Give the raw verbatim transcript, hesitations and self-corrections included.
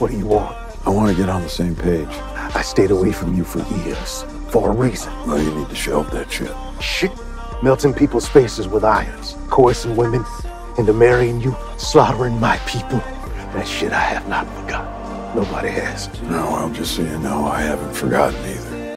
What do you want? I want to get on the same page. I stayed away from you for years, for a reason. Well, you need to shelve that shit. Shit. Melting people's faces with irons, coercing women into marrying you, slaughtering my people. That shit I have not forgotten. Nobody has. No, well, just so you know, I haven't forgotten either.